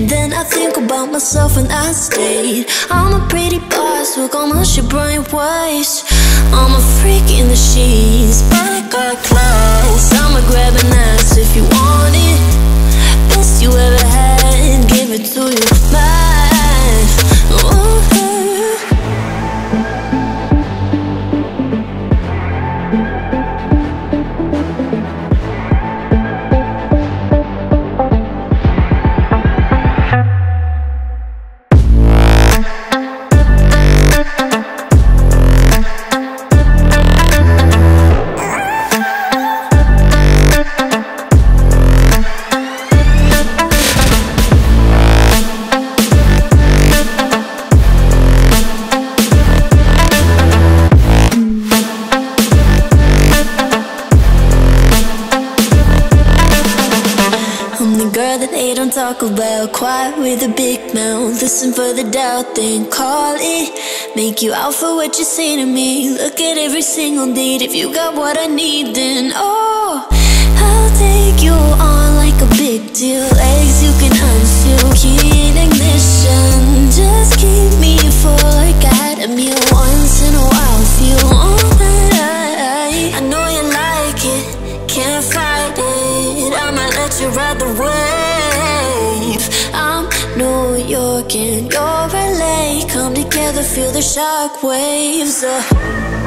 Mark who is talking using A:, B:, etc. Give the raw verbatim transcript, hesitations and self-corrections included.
A: And then I think about myself and I stayed. I'm a pretty boss, look on my shit bright waist. I'm a freak in the sheets, but I got class. I'ma grab an ass if you want it. Best you ever had, give it to you, man. Ooh. Talk about quiet with a big mouth. Listen for the doubt, then call it. Make you out for what you say to me. Look at every single date. If you got what I need, then oh, I'll take you on like a big deal. Legs you can unseal, key in ignition. Just keep me full like I had a meal once in a while. Feel all that I, I know you like it, can't fight it. I might let you ride the wave. I'm New York and you're L A. Come together, feel the shock waves. uh.